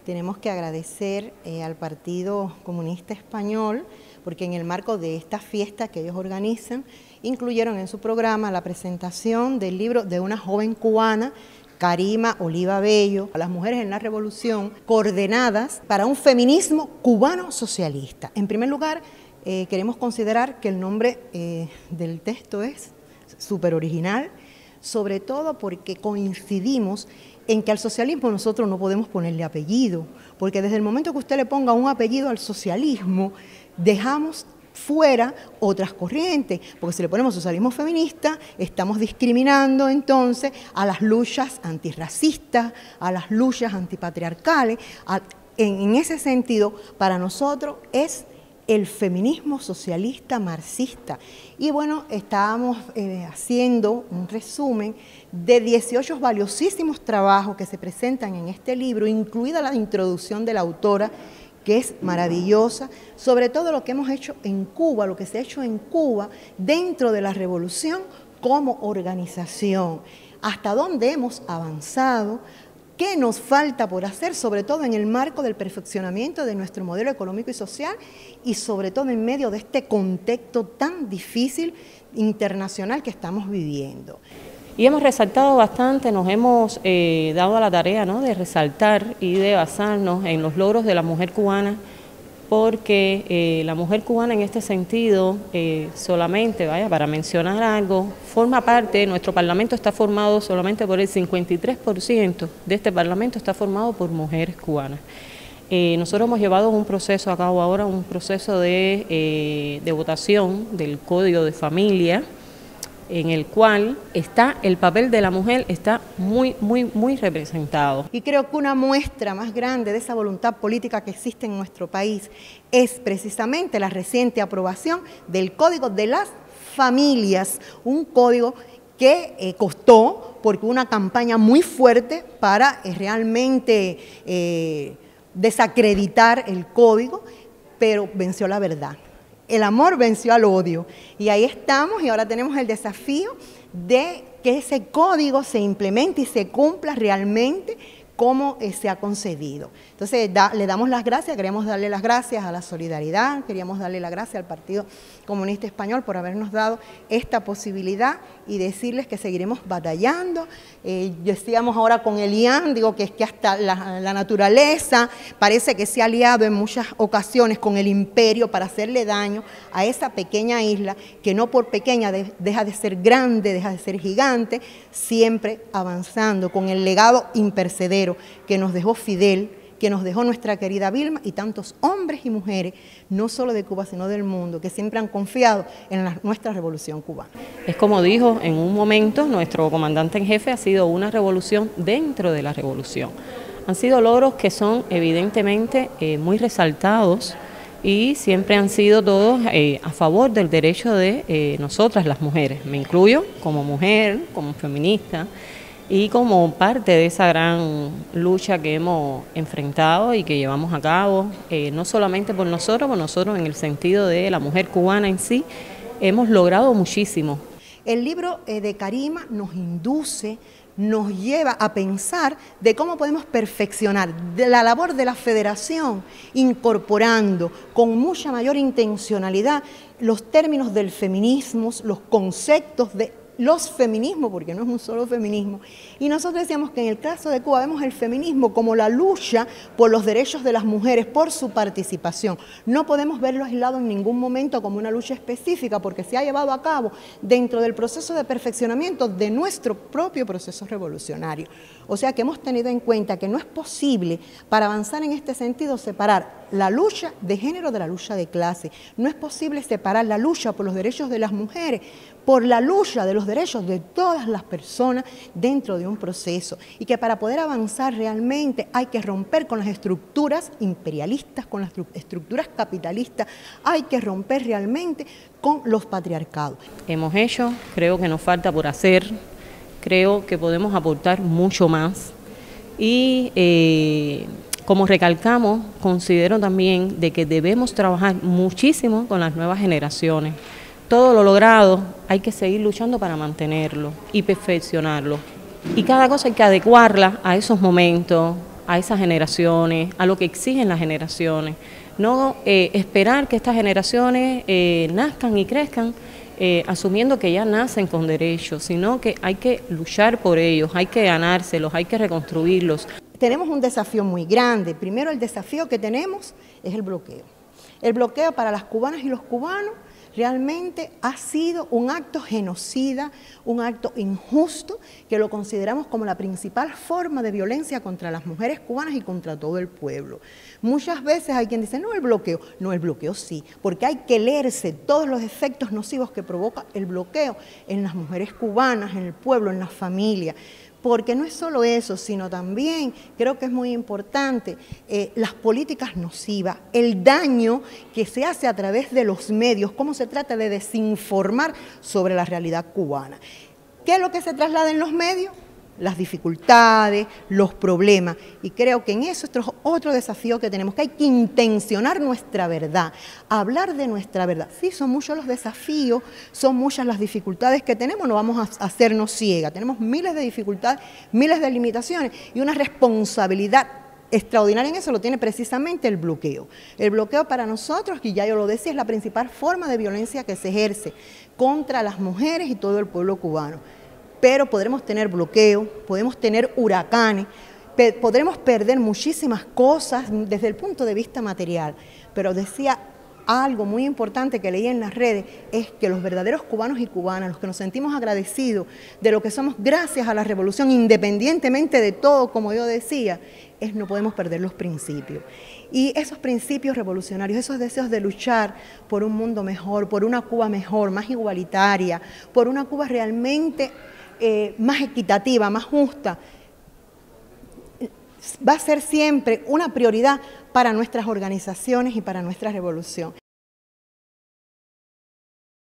tenemos que agradecer al Partido Comunista Español, porque en el marco de esta fiesta que ellos organizan, incluyeron en su programa la presentación del libro de una joven cubana, Karima Oliva Bello, a las mujeres en la revolución, coordenadas para un feminismo cubano socialista. En primer lugar, queremos considerar que el nombre del texto es súper original, sobre todo porque coincidimos en que al socialismo nosotros no podemos ponerle apellido, porque desde el momento que usted le ponga un apellido al socialismo, dejamos fuera otras corrientes, porque si le ponemos socialismo feminista, estamos discriminando entonces a las luchas antirracistas, a las luchas antipatriarcales. En ese sentido, para nosotros es el feminismo socialista marxista. Y bueno, estábamos haciendo un resumen de 18 valiosísimos trabajos que se presentan en este libro, incluida la introducción de la autora, que es maravillosa, sobre todo lo que hemos hecho en Cuba, lo que se ha hecho en Cuba dentro de la revolución como organización, hasta dónde hemos avanzado, qué nos falta por hacer, sobre todo en el marco del perfeccionamiento de nuestro modelo económico y social y sobre todo en medio de este contexto tan difícil internacional que estamos viviendo. Y hemos resaltado bastante, nos hemos dado a la tarea, ¿no?, de resaltar y de basarnos en los logros de la mujer cubana, porque la mujer cubana en este sentido, solamente, para mencionar algo, forma parte, nuestro parlamento está formado solamente por el 53% de este parlamento está formado por mujeres cubanas. Nosotros hemos llevado un proceso a cabo ahora, un proceso de votación del Código de Familia, en el cual está el papel de la mujer está muy representado. Y creo que una muestra más grande de esa voluntad política que existe en nuestro país es precisamente la reciente aprobación del Código de las Familias, un código que costó, porque hubo una campaña muy fuerte para realmente desacreditar el código, pero venció la verdad. El amor venció al odio y ahí estamos y ahora tenemos el desafío de que ese código se implemente y se cumpla realmente como se ha concedido. Entonces le damos las gracias, queríamos darle las gracias a la solidaridad, queríamos darle las gracias al Partido Comunista Español por habernos dado esta posibilidad y decirles que seguiremos batallando. Decíamos ahora con Elian, digo que es que hasta la naturaleza parece que se ha aliado en muchas ocasiones con el imperio para hacerle daño a esa pequeña isla que no por pequeña deja de ser grande, deja de ser gigante, siempre avanzando con el legado impercedero que nos dejó Fidel, que nos dejó nuestra querida Vilma y tantos hombres y mujeres, no solo de Cuba, sino del mundo, que siempre han confiado en nuestra revolución cubana. Es como dijo en un momento nuestro comandante en jefe, ha sido una revolución dentro de la revolución. Han sido logros que son evidentemente muy resaltados y siempre han sido todos a favor del derecho de nosotras las mujeres. Me incluyo como mujer, como feminista, y como parte de esa gran lucha que hemos enfrentado y que llevamos a cabo, no solamente por nosotros en el sentido de la mujer cubana en sí, hemos logrado muchísimo. El libro de Karima nos induce, nos lleva a pensar de cómo podemos perfeccionar la labor de la federación, incorporando con mucha mayor intencionalidad los términos del feminismo, los conceptos de los feminismos, porque no es un solo feminismo. Y nosotros decíamos que en el caso de Cuba vemos el feminismo como la lucha por los derechos de las mujeres, por su participación. No podemos verlo aislado en ningún momento como una lucha específica, porque se ha llevado a cabo dentro del proceso de perfeccionamiento de nuestro propio proceso revolucionario. O sea que hemos tenido en cuenta que no es posible, para avanzar en este sentido, separar la lucha de género de la lucha de clase. No es posible separar la lucha por los derechos de las mujeres por la lucha de los derechos de todas las personas dentro de un proceso, y que para poder avanzar realmente hay que romper con las estructuras imperialistas, con las estructuras capitalistas, hay que romper realmente con los patriarcados. Hemos hecho, creo que nos falta por hacer, creo que podemos aportar mucho más y como recalcamos, considero también de que debemos trabajar muchísimo con las nuevas generaciones. Todo lo logrado hay que seguir luchando para mantenerlo y perfeccionarlo. Y cada cosa hay que adecuarla a esos momentos, a esas generaciones, a lo que exigen las generaciones. No esperar que estas generaciones nazcan y crezcan asumiendo que ya nacen con derechos, sino que hay que luchar por ellos, hay que ganárselos, hay que reconstruirlos. Tenemos un desafío muy grande. Primero, el desafío que tenemos es el bloqueo. El bloqueo para las cubanas y los cubanos realmente ha sido un acto genocida, un acto injusto, que lo consideramos como la principal forma de violencia contra las mujeres cubanas y contra todo el pueblo. Muchas veces hay quien dice, no, el bloqueo sí, porque hay que leerse todos los efectos nocivos que provoca el bloqueo en las mujeres cubanas, en el pueblo, en las familias. Porque no es solo eso, sino también creo que es muy importante las políticas nocivas, el daño que se hace a través de los medios, cómo se trata de desinformar sobre la realidad cubana. ¿Qué es lo que se traslada en los medios? Las dificultades, los problemas, y creo que en eso es otro desafío que tenemos, que hay que intencionar nuestra verdad, hablar de nuestra verdad. Sí, son muchos los desafíos, son muchas las dificultades que tenemos, no vamos a hacernos ciegas, tenemos miles de dificultades, miles de limitaciones y una responsabilidad extraordinaria en eso lo tiene precisamente el bloqueo. El bloqueo para nosotros, y ya yo lo decía, es la principal forma de violencia que se ejerce contra las mujeres y todo el pueblo cubano. Pero podremos tener bloqueo, podemos tener huracanes, podremos perder muchísimas cosas desde el punto de vista material. Pero decía algo muy importante que leí en las redes, es que los verdaderos cubanos y cubanas, los que nos sentimos agradecidos de lo que somos gracias a la revolución, independientemente de todo, como yo decía, no podemos perder los principios. Y esos principios revolucionarios, esos deseos de luchar por un mundo mejor, por una Cuba mejor, más igualitaria, por una Cuba realmente más equitativa, más justa, va a ser siempre una prioridad para nuestras organizaciones y para nuestra revolución.